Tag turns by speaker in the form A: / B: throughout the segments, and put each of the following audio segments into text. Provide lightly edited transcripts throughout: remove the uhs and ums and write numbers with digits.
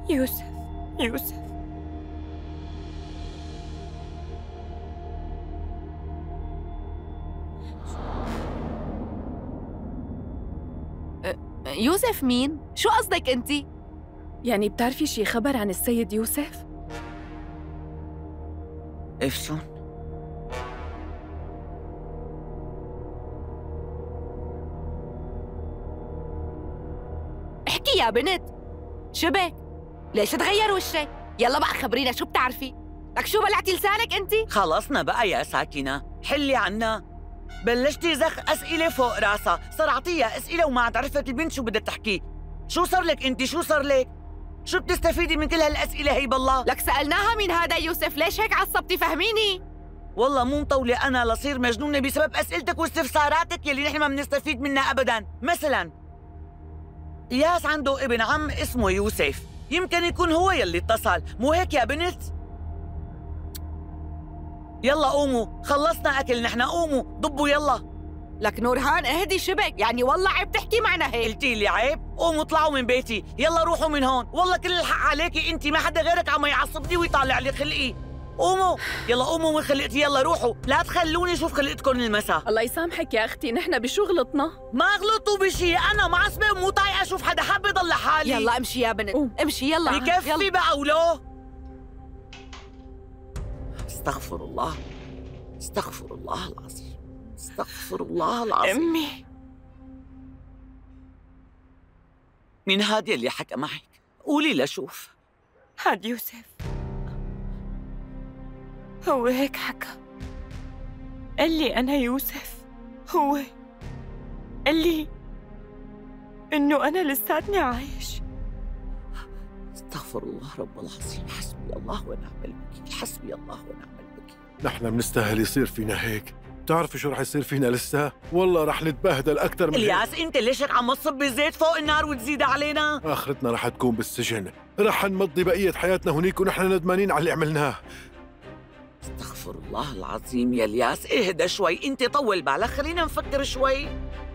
A: يوسف يوسف
B: يوسف مين؟ شو قصدك أنتِ؟
A: يعني بتعرفي شي خبر عن السيد يوسف؟
C: إفسون،
B: احكي يا بنت، شبك؟ ليش تغير وشك؟ يلا بقى خبرينا شو بتعرفي؟ لك شو بلعتي لسانك أنتِ؟
C: خلصنا بقى يا ساكنة، حلي عنا. بلشتي زخ أسئلة فوق راسها، صار أعطيها أسئلة وما عاد عرفت البنت شو بدها تحكي. شو صار لك أنت؟ شو صار لك؟ شو بتستفيدي من كل هالأسئلة هي بالله؟
B: لك سألناها مين هذا يوسف، ليش هيك عصبتي فهميني؟
C: والله مو مطولة أنا لصير مجنونة بسبب أسئلتك واستفساراتك يلي نحن ما بنستفيد منها أبداً. مثلاً إياس عنده ابن عم اسمه يوسف، يمكن يكون هو يلي اتصل، مو هيك يا بنت؟ يلا قوموا، خلصنا أكل نحن، قوموا ضبوا يلا.
B: لك نورهان اهدي شبك، يعني والله عيب تحكي معنا هيك.
C: قلتي لي عيب؟ قوموا اطلعوا من بيتي، يلا روحوا من هون، والله كل الحق عليكي انت، ما حدا غيرك عم يعصبني ويطالع لي خلقي. قوموا، يلا قوموا من خلقتي، يلا روحوا، لا تخلوني اشوف خلقتكم المساء.
A: الله يسامحك يا أختي، نحن بشو غلطنا؟
C: ما غلطوا بشي، أنا معصبة ومو طايقة أشوف حدا حابة ضل لحالي.
B: يلا امشي يا بنت، امشي يلا.
C: بكفي
B: يلا.
C: بقى ولو. استغفر الله، استغفر الله العظيم، استغفر الله العظيم.
A: أمي
C: مين هادي اللي حكى معك؟ قولي لشوف.
A: هاد يوسف، هو هيك حكى، قال لي أنا يوسف، هو قال لي إنه أنا لساتني عايش.
C: استغفر الله رب العظيم، حسبي الله ونعم الوكيل، حسبي الله ونعم الوكيل.
D: نحن بنستاهل يصير فينا هيك. بتعرفي شو رح يصير فينا لسه؟ والله رح نتبهدل أكثر من هيك.
C: الياس انت ليش هيك عم تصب الزيت فوق النار وتزيد علينا؟
D: آخرتنا رح تكون بالسجن، رح نمضي بقية حياتنا هنيك ونحن ندمانين على اللي عملناه.
C: استغفر الله العظيم يا الياس، اهدى شوي، انت طول بالك، خلينا نفكر شوي.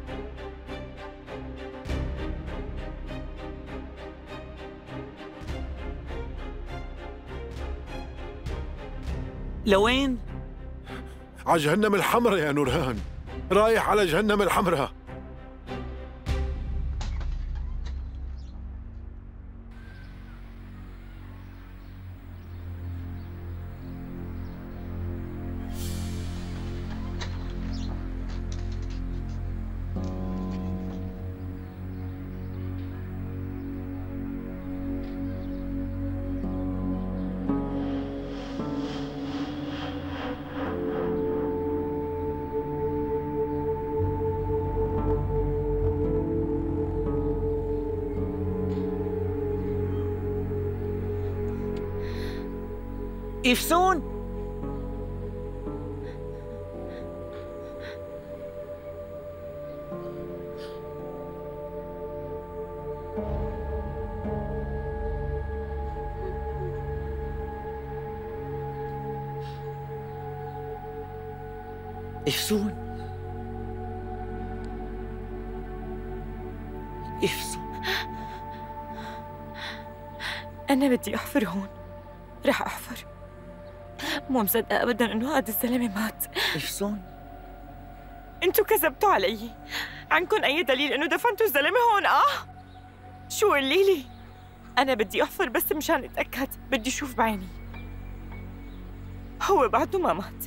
C: لوين؟
D: على جهنم الحمراء يا نورهان، رايح على جهنم الحمراء.
C: إفسون، إفسون، إفسون،
A: أنا بدي أحفر هون، رح أحفر. مو مصدقة أبداً إنه هذا الزلمة مات.
C: إفسون،
A: أنتوا كذبتوا علي، عندكم أي دليل إنه دفنتوا الزلمة هون؟ شو قولي لي؟ أنا بدي أحفر بس مشان أتأكد، بدي أشوف بعيني. هو بعده ما مات.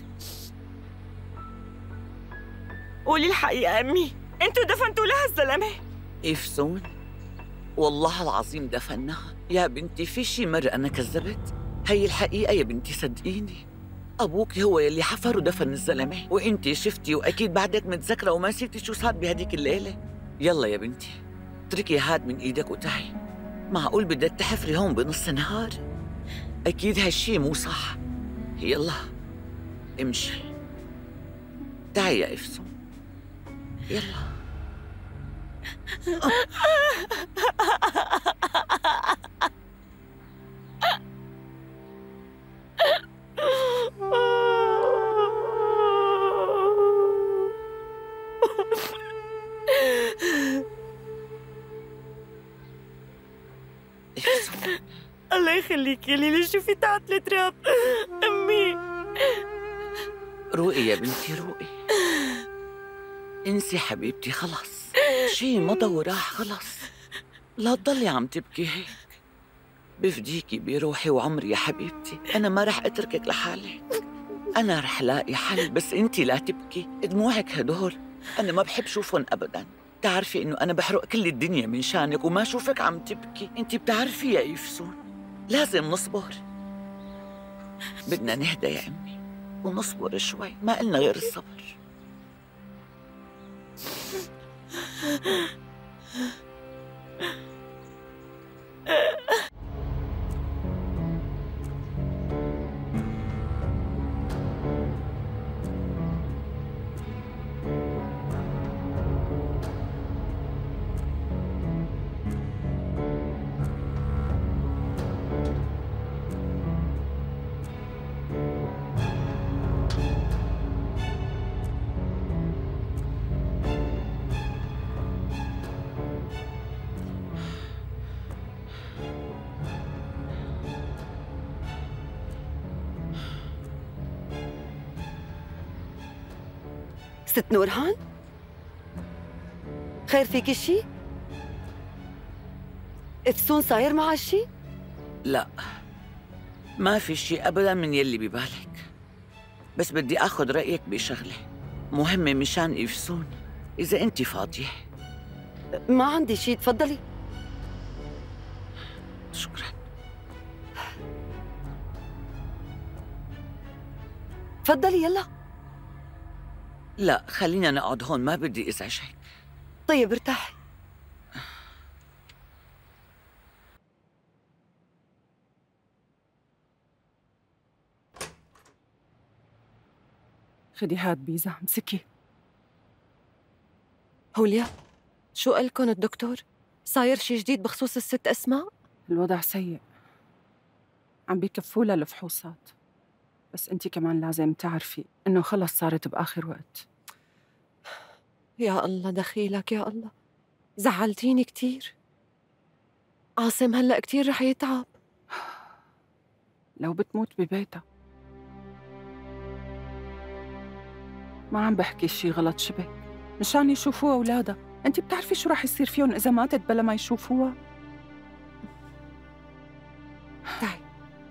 A: قولي الحقيقة أمي، أنتوا دفنتوا لها الزلمة؟
C: إفسون، والله العظيم دفناها يا بنتي، في شي مرة أنا كذبت؟ هي الحقيقة يا بنتي، صدقيني. أبوك هو يلي حفر ودفن الزلمة، وإنتي شفتي وأكيد بعدك متذكرة وما نسيتي شو صار بهديك الليلة. يلا يا بنتي، اتركي هاد من إيدك وتعي. معقول بدك تحفري هون بنص النهار؟ أكيد هالشي مو صح. يلا امشي، تعي يا إفسون، يلا. إفسون،
A: الله يخليك يا ليلى، شوفي تحت التراب. أمي
C: روقي يا بنتي روقي. انسي حبيبتي، خلص شي مضى وراح خلص. لا تضلي عم تبكي هيك. بفديكي بروحي وعمري يا حبيبتي، أنا ما رح أتركك لحالك. أنا رح لاقي حل، بس أنتي لا تبكي. دموعك هدول أنا ما بحب شوفهم أبداً. بتعرفي إنه أنا بحرق كل الدنيا من شانك وما شوفك عم تبكي. أنتي بتعرفي يا إفسون لازم نصبر. بدنا نهدى يا أمي ونصبر شوي، ما إلنا غير الصبر.
E: ست نورهان؟ خير فيكي شي؟ إفسون صاير معها شي؟
C: لا ما في شيء أبداً من يلي ببالك، بس بدي أخذ رأيك بشغلة مهمة مشان إفسون، إذا أنت فاضية.
E: ما عندي شي، تفضلي.
C: شكراً.
E: تفضلي يلا.
C: لا خلينا نقعد هون، ما بدي أزعجك.
E: طيب ارتاحي.
F: خدي هاد بيزا، امسكي.
E: هوليا، شو قالكن الدكتور؟ صاير شي جديد بخصوص الست أسماء؟
F: الوضع سيء، عم بيكفوا لها الفحوصات، بس انتي كمان لازم تعرفي انه خلص صارت بآخر وقت.
E: يا الله دخيلك يا الله، زعلتيني كتير. عاصم هلأ كتير رح يتعب.
F: لو بتموت ببيتها. ما عم بحكي شي غلط شبه، مشان يشوفوها أولادها. انتي بتعرفي شو رح يصير فيهم إذا ماتت بلا ما يشوفوها؟
E: تعي.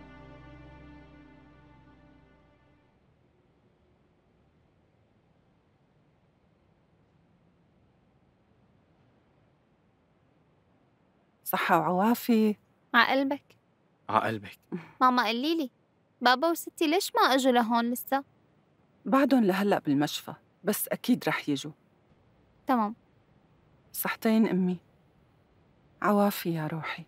F: صحة وعوافي.
G: عقلبك.
H: عقلبك.
G: ماما قولي لي، بابا وستي ليش ما اجوا لهون لسه؟
F: بعدهم لهلأ بالمشفى، بس أكيد رح يجوا.
G: تمام.
F: صحتين أمي. عوافي يا روحي.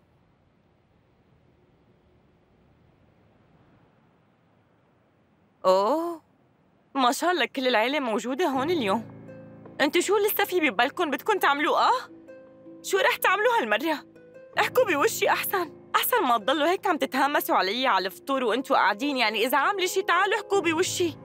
A: أوه ما شاء الله كل العيلة موجودة هون اليوم. انتوا شو لسه في ببالكم بدكم تعملوه؟ شو رح تعملوا هالمرة؟ احكوا بوشي أحسن ما تضلوا هيك عم تتهمسوا علي على الفطور وانتوا قاعدين. يعني إذا عاملة شي تعالوا احكوا بوشي.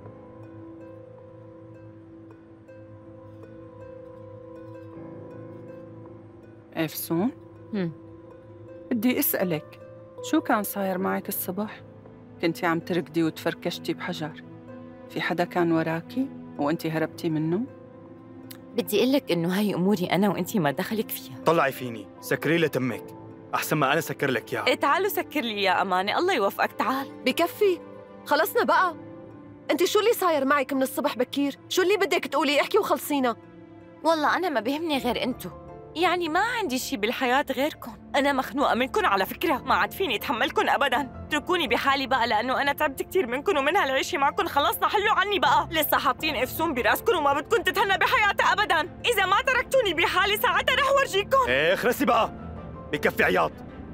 F: إفسون؟ بدي أسألك، شو كان صاير معك الصبح؟ كنتي عم تركضي وتفركشتي بحجر، في حدا كان وراكي وانتي هربتي منه؟
A: بدي أقول لك إنه هاي أموري أنا وانتي ما دخلك فيها.
H: طلعي فيني، سكري لي تمك أحسن ما أنا سكر لك إياها.
A: إيه تعالوا سكر لي يا أمانة، الله يوفقك. تعال.
E: بكفي، خلصنا بقى. انت شو اللي صاير معك من الصبح بكير؟ شو اللي بدك تقولي؟ احكي وخلصينا.
A: والله أنا ما بيهمني غير أنتو، يعني ما عندي شي بالحياة غيركم. أنا مخنوقة منكم على فكرة، ما عاد فيني أتحملكم أبداً. اتركوني بحالي بقى، لأنه أنا تعبت كتير منكم ومن هالعيشة معكم. خلصنا حلوا عني بقى. لسه حاطين إفسون براسكم وما بدكم تتهنى بحياتها أبداً. إذا ما تركتوني بحالي ساعتها رح ورجيكم.
H: إيه خلصي بقى، بكفي عياط.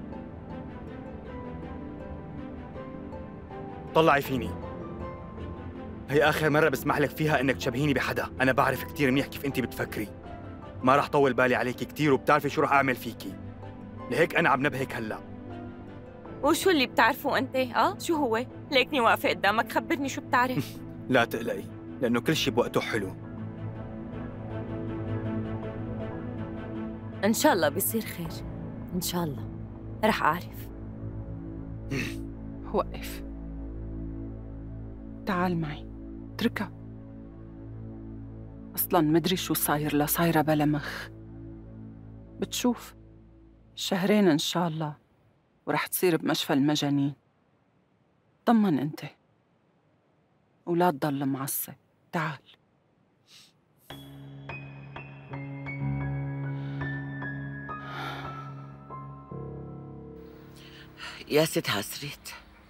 H: طلعي فيني، هي آخر مرة بسمح لك فيها إنك تشبهيني بحدا. أنا بعرف كتير منيح كيف أنت بتفكري، ما رح طول بالي عليكي كتير وبتعرفي شو رح أعمل فيكي، لهيك أنا عم نبهك هلأ.
A: وشو اللي بتعرفه أنت؟ شو هو؟ ليكني واقفة قدامك، خبرني شو بتعرف.
H: لا تقلقي، لأنه كل شي بوقته حلو.
A: إن شاء الله بيصير خير، إن شاء الله رح أعرف.
F: وقف. تعال معي، اتركها. أصلاً مدري شو صاير لها، صايرة بلا مخ. بتشوف، شهرين إن شاء الله ورح تصير بمشفى المجانين. طمن أنت ولا تضل معصب. تعال.
C: يا ست هاسريت،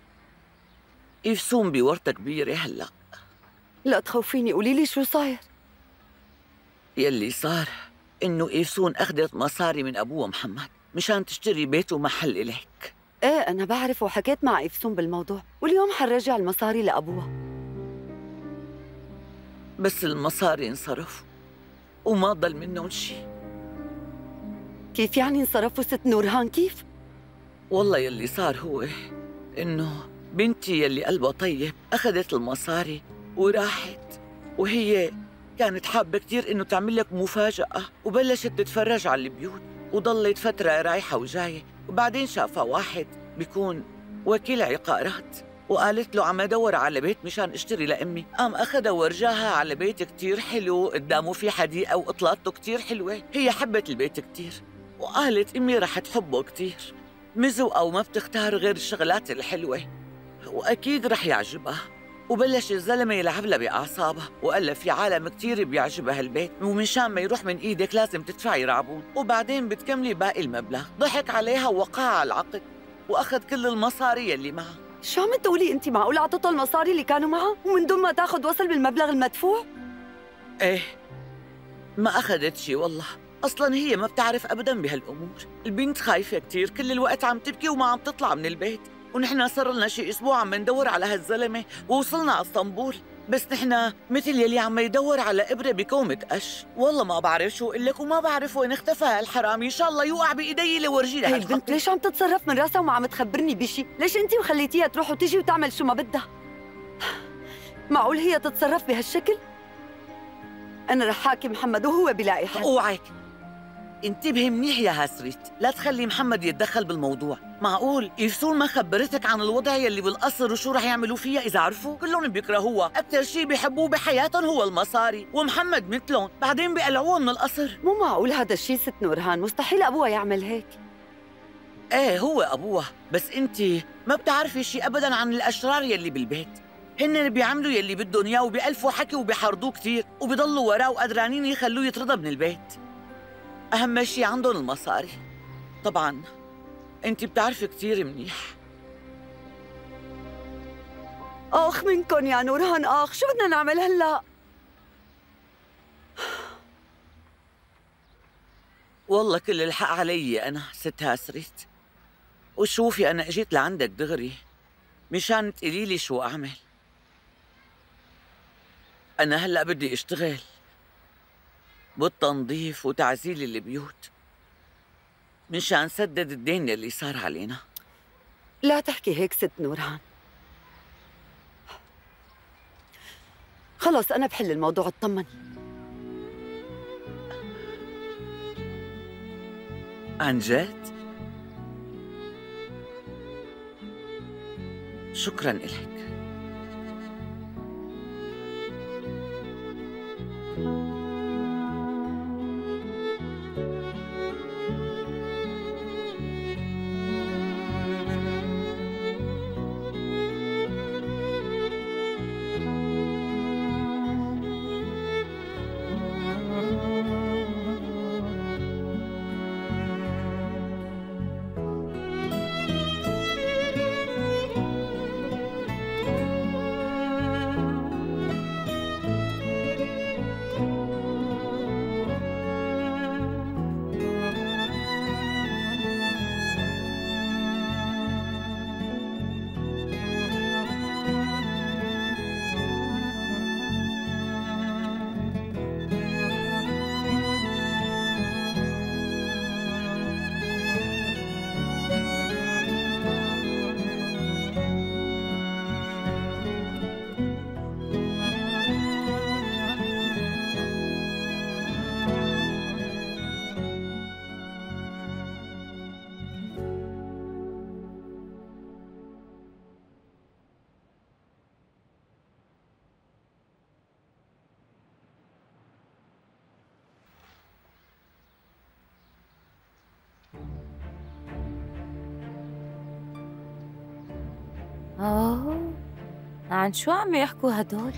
C: إفسون بورطة كبيرة هلأ.
E: لا تخوفيني، قولي لي شو صاير.
C: يلي صار إنه إفسون أخذت مصاري من أبوها محمد مشان تشتري بيت ومحل إليك.
E: ايه أنا بعرف وحكيت مع إفسون بالموضوع، واليوم حنرجع المصاري لأبوها.
C: بس المصاري انصرفوا وما ضل منهم شي.
E: كيف يعني انصرفوا ست نورهان؟ كيف؟
C: والله يلي صار هو إنه بنتي يلي قلبها طيب أخذت المصاري وراحت، وهي كانت حابة كتير إنه تعمل لك مفاجأة، وبلشت تتفرج على البيوت وضلت فترة رايحة وجاية، وبعدين شافها واحد بيكون وكيل عقارات وقالت له عم أدور على بيت مشان اشتري لأمي. قام أخذها ورجاها على بيت كتير حلو قدامه في حديقة وإطلاته كتير حلوة. هي حبت البيت كتير وقالت أمي رح تحبه كتير، مزوقة وما بتختار غير الشغلات الحلوة وأكيد رح يعجبها. وبلش الزلمة يلعب لها بأعصابها وقال لها في عالم كتير بيعجبها هالبيت ومنشان ما يروح من إيدك لازم تدفعي رعبون وبعدين بتكملي باقي المبلغ. ضحك عليها ووقعها على العقد وأخذ كل المصاري اللي معها.
E: شو عم تقولي أنت؟ معقول أعطتها المصاري اللي كانوا معها ومن دون ما تاخذ وصل بالمبلغ المدفوع؟
C: إيه، ما أخذت شي والله. أصلاً هي ما بتعرف أبداً بهالأمور. البنت خايفة كتير، كل الوقت عم تبكي وما عم تطلع من البيت، ونحن صار لنا شي أسبوع عم ندور على هالزلمة ووصلنا على اسطنبول، بس نحن مثل يلي عم يدور على إبرة بكومة قش. والله ما بعرف شو أقول لك وما بعرف وين اختفى هالحرامي. إن شاء الله يوقع بإيدي لورجي لها.
E: هي البنت ليش عم تتصرف من راسها وما عم تخبرني بشي؟ ليش أنت وخليتيها تروح وتجي وتعمل شو ما بدها؟ معقول هي تتصرف بهالشكل؟ أنا رح حاكي محمد وهو بيلاقي حل.
C: اوعك انتبهي منيح يا هاسريت، لا تخلي محمد يتدخل بالموضوع. معقول إفسون ما خبرتك عن الوضع يلي بالقصر وشو رح يعملوا فيها إذا عرفوا؟ كلهم بيكرهوها، أكثر شيء بيحبوه بحياتهم هو المصاري، ومحمد مثلهم، بعدين بيقلعوها من القصر.
E: مو معقول هذا الشيء ست نورهان، مستحيل أبوها يعمل هيك.
C: ايه هو أبوها، بس أنت ما بتعرفي شيء أبداً عن الأشرار يلي بالبيت. هن بيعملوا يلي بدهم إياه وبيألفوا حكي وبيحرضوه كثير وبيضلوا وراه وقدرانين يخلوه يطردها من البيت. أهم شيء عندهم المصاري. طبعاً أنت بتعرفي كثير منيح.
E: آخ منكن يا نورهان، آخ شو بدنا نعمل هلأ؟
C: والله كل الحق علي أنا ست هاسريت. وشوفي أنا أجيت لعندك دغري مشان تقولي لي شو أعمل. أنا هلأ بدي أشتغل بالتنظيف وتعزيل البيوت مشان سدد الدين اللي صار علينا.
E: لا تحكي هيك ست نورهان. خلص أنا بحل الموضوع، اطمني.
C: عن جد؟ شكراً إلك.
A: عن شو عم يحكوا هدول؟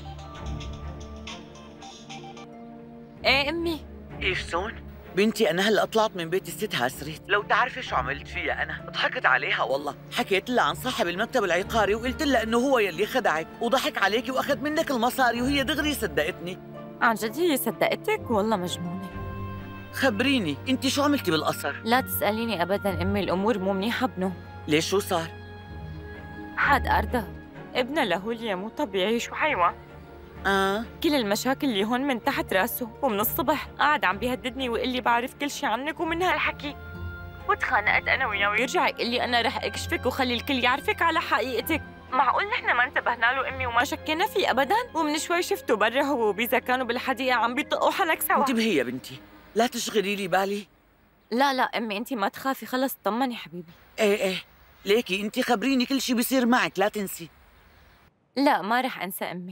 A: ايه امي.
C: إفسون بنتي أنا هلأ طلعت من بيت الست هاسريت، لو تعرفي شو عملت فيها أنا؟ ضحكت عليها والله، حكيت لها عن صاحب المكتب العقاري وقلت لها إنه هو يلي خدعك وضحك عليكي وأخذ منك المصاري، وهي دغري صدقتني.
A: عن جد هي صدقتك؟ والله مجنونة.
C: خبريني أنت شو عملتي بالقصر؟
A: لا تسأليني أبداً أمي، الأمور مو منيحة بنو.
C: ليش شو صار؟
A: حاد أردا ابنها لهوليا مو طبيعي، شو حيوان. كل المشاكل اللي هون من تحت راسه، ومن الصبح قاعد عم بيهددني ويقول لي بعرف كل شي عنك ومن هالحكي. وتخانقت أنا وياه ويرجع يقول لي أنا رح أكشفك وخلي الكل يعرفك على حقيقتك. معقول نحن ما انتبهنا له أمي وما شكينا فيه أبداً؟ ومن شوي شفته برا هو وبيزا كانوا بالحديقة عم بيطقوا حنك سوا.
C: انتبهي يا بنتي، لا تشغلي لي بالي.
A: لا أمي أنت ما تخافي، خلص طمني حبيبي.
C: ايه ليكي انت خبريني كل شي بيصير معك، لا تنسي.
A: لا ما رح أنسى أمي.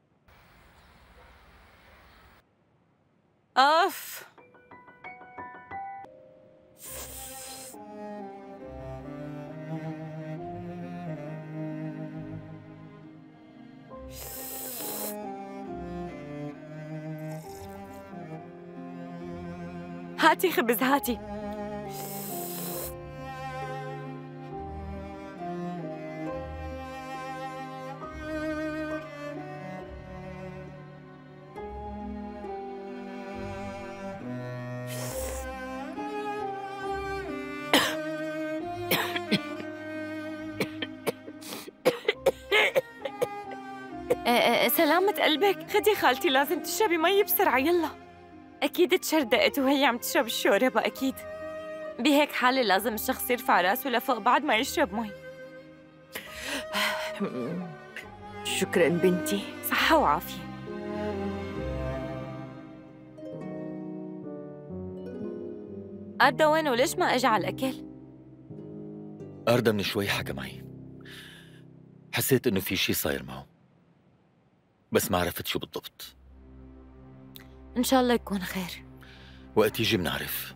A: أوف. هاتي خبز هاتي. سلامة قلبك، خدي خالتي لازم تشربي مي بسرعة يلا. أكيد تشردقت وهي عم تشرب الشوربة أكيد. بهيك حالة لازم الشخص يرفع راسه لفوق بعد ما يشرب مي.
E: شكراً بنتي.
A: صحة وعافية. أردا وين وليش ما أجى على الأكل؟
I: أردا من شوي حكى معي، حسيت إنه في شي صاير معه بس ما عرفت شو بالضبط.
A: إن شاء الله يكون خير.
I: وقت يجي بنعرف.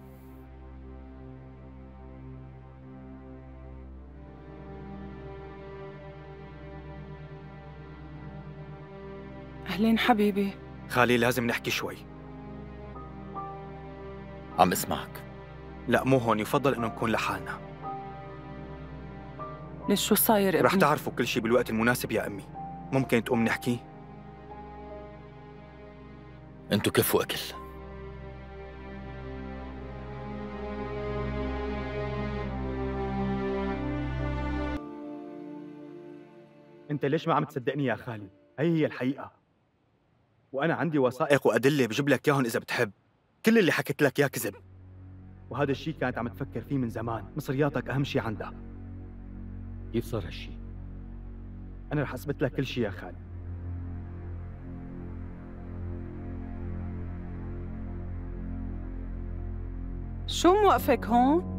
F: أهلين حبيبي.
H: خالي لازم نحكي شوي.
I: عم اسمعك.
H: لا مو هون، يفضل إنه نكون لحالنا.
F: ليش شو صاير ابني؟
H: رح تعرفوا كل شي بالوقت المناسب يا أمي. ممكن تقوم نحكي؟
I: انتو كفوا أكل.
H: أنت ليش ما عم تصدقني يا خالي؟ هي الحقيقة، وأنا عندي وثائق وأدلة بجيب لك إياهم إذا بتحب. كل اللي حكيت لك إياه كذب، وهذا الشيء كانت عم تفكر فيه من زمان. مصرياتك أهم شيء عندها.
I: كيف صار هالشي؟
H: أنا رح أثبت لك كل شيء يا خالي.
F: شو موقفك هون؟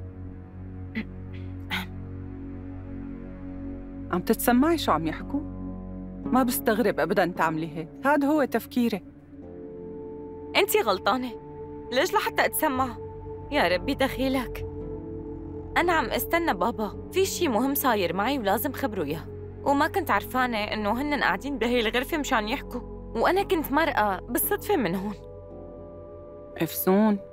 F: عم تتسمعي شو عم يحكوا؟ ما بستغرب أبداً تعملي هيك، هذا هو تفكيري.
A: أنتِ غلطانة، ليش لحتى أتسمع؟ يا ربي دخيلك. أنا عم استنى بابا، في شي مهم صاير معي ولازم خبره إياه، وما كنت عرفانة إنه هن قاعدين بهي الغرفة مشان يحكوا، وأنا كنت مرقة بالصدفة من هون.
F: إفسون،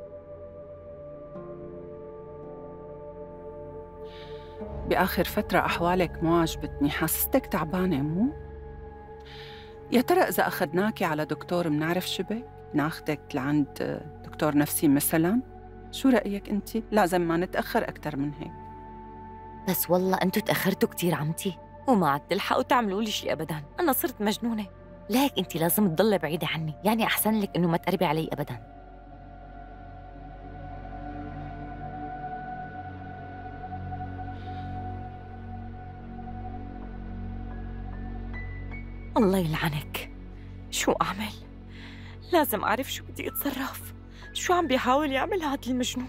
F: بآخر فترة أحوالك مو عجبتني، حسستك تعبانة مو؟ يا ترى إذا أخذناكي على دكتور منعرف شبك؟ ناخدك لعند دكتور نفسي مثلاً؟ شو رأيك أنت؟ لازم ما نتأخر أكتر من هيك.
A: بس والله أنتوا تأخرتوا كتير عمتي، وما عاد تلحقوا تعملوا لي شي أبداً، أنا صرت مجنونة. ليك أنت لازم تضلي بعيدة عني، يعني أحسن لك إنه ما تقربي علي أبداً. الله يلعنك، شو أعمل؟ لازم أعرف شو بدي أتصرف، شو عم بيحاول يعمل هذا المجنون؟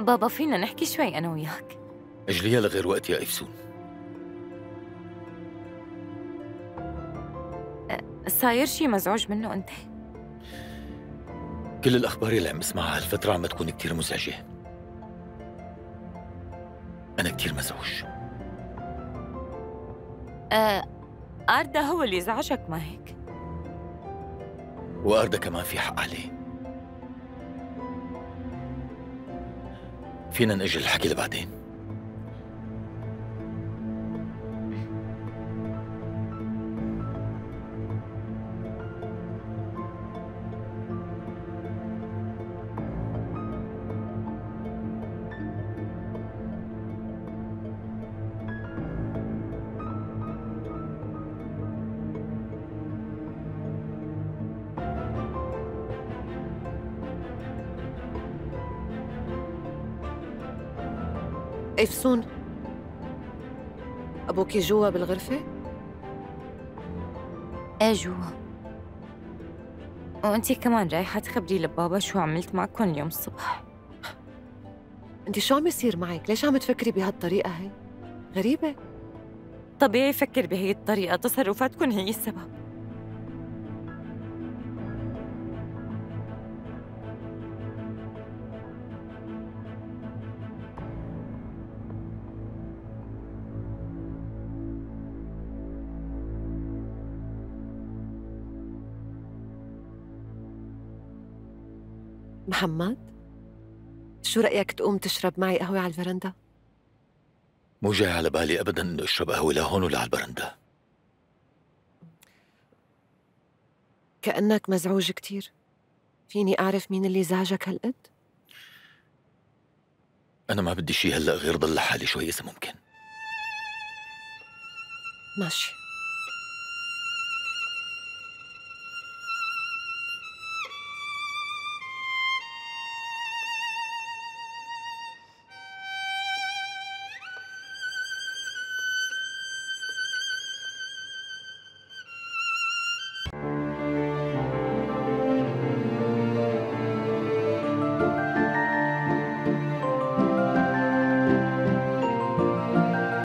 A: بابا فينا نحكي شوي أنا وياك؟
I: اجليها لغير وقت يا إفسون.
A: صاير شي مزعوج منه أنت؟
I: كل الأخبار اللي عم اسمعها هالفترة عم تكون كتير مزعجة. أنا كتير مزعوج.
A: أردا هو اللي زعجك ما هيك؟
I: وأردا كمان في حق عليه. فينا نأجل الحكي لبعدين.
B: إفسون، أبوكي جوا بالغرفة؟
A: إيه جوا. وأنتي كمان رايحة تخبري لبابا شو عملت معكم اليوم الصبح.
B: أنت شو عم يصير معك؟ ليش عم تفكري بهالطريقة هي؟ غريبة.
A: طبيعي فكر بهي الطريقة، تصرفاتكم هي السبب.
B: محمد، شو رأيك تقوم تشرب معي قهوة على الفرندا؟
I: مو جاي على بالي أبداً إنه أشرب قهوة لا هون ولا على البرندة.
B: كأنك مزعوج كتير. فيني أعرف مين اللي زعجك هالقد؟
I: أنا ما بدي شي هلأ غير ضل لحالي شوي إذا ممكن.
B: ماشي.